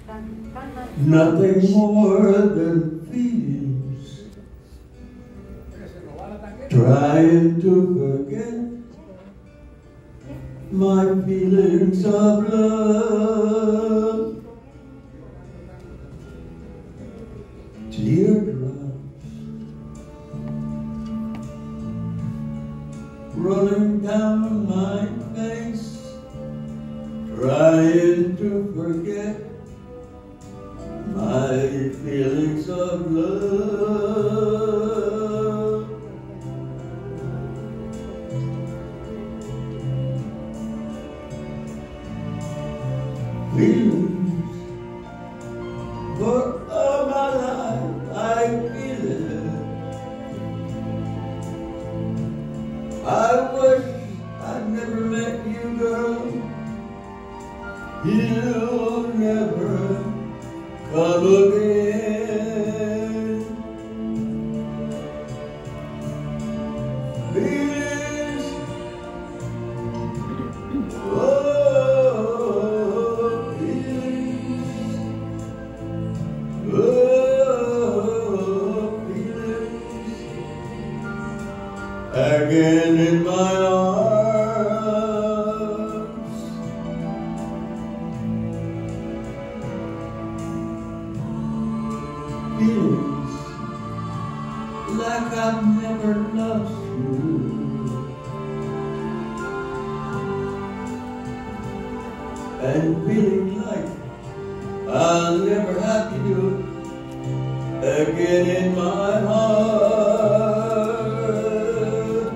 Nothing more than feelings, trying to forget my feelings of love. Teardrops running down my face, trying to forget my feelings of love. Feelings for all my life, I feel it. I wish I'd never met you, girl. You'll never come again. Feelings, oh, feelings, oh, feelings, again in my arms. Feelings like I've never loved you, and feeling like I'll never have you again in my heart.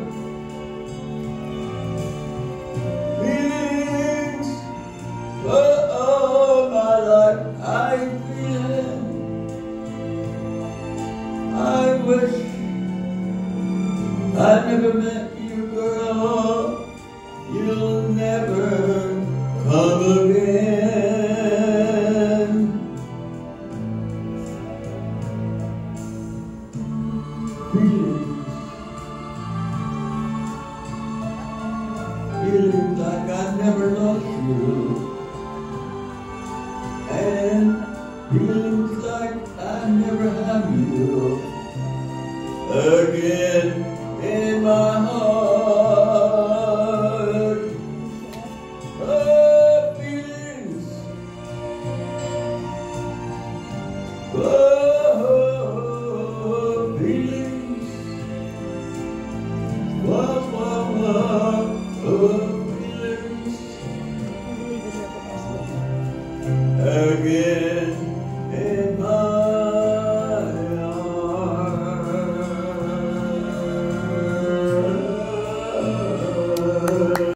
Feelings for all my life, I feel it. I wish I never met you, girl. You'll never come again. Feelings like I never lost you, and feelings like I never have you again in my heart. Oh, feelings, oh, feelings, whoa, feelings, again.